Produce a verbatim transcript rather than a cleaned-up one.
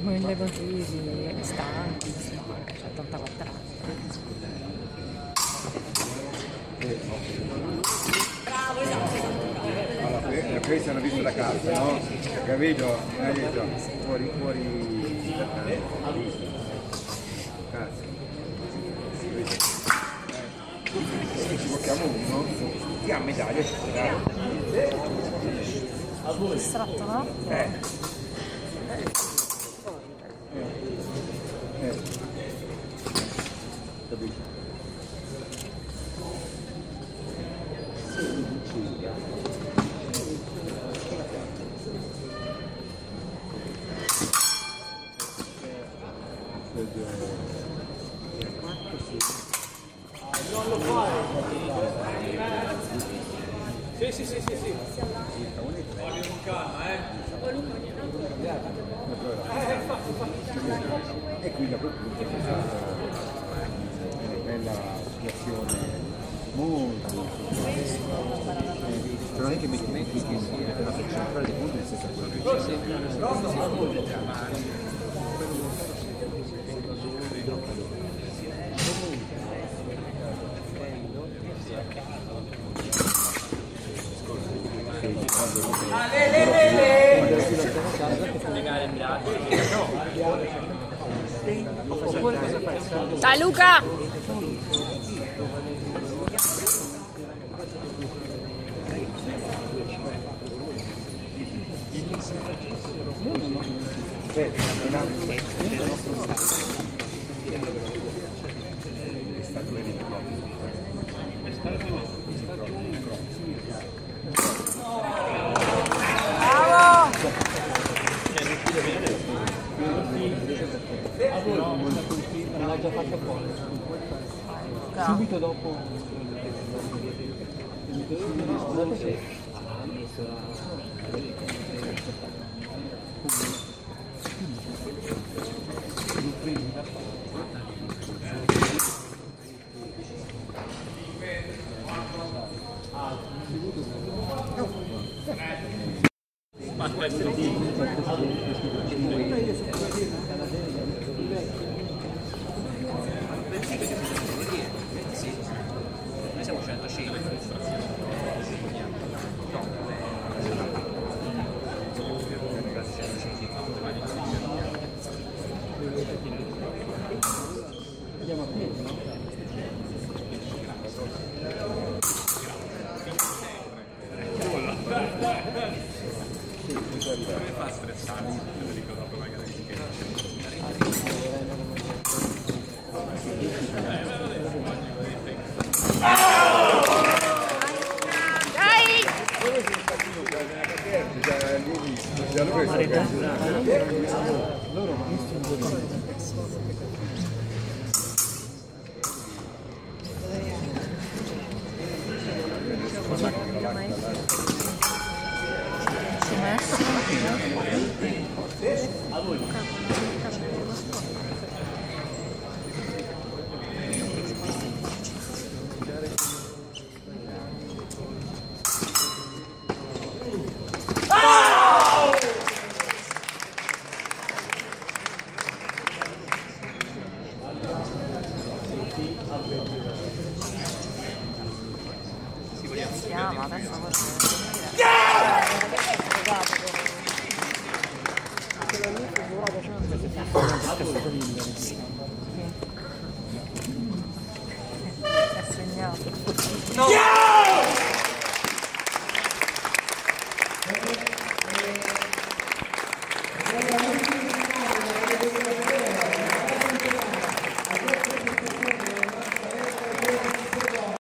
mille motivi, è stanco, stanco, c'ha ottantaquattro anni. Allora, questa è una vista da casa, no? Capito? Hai detto, fuori, fuori da casa. Se ci tocchiamo uno, ti ha medaglia Distratto, no? Eh. Eh. Capito? Non lo fai! Sì, sì, sì, sì, sì. Voglio con calma, eh? Eh, infatti, infatti. E quindi a quel punto c'è stata una bella situazione molto però non è che metti metti che sia la centrale di punto è stessa quello Ale, le, le, le! Legare il braccio. Dai Luca! Non l'ha già fatto fuori. Subito dopo ha messo Noi siamo centocinque. andiamo a piedi, no? Come fa a stressarsi? Federico dopo magari di che loro hanno visto un po' Si chiama adesso è segnato.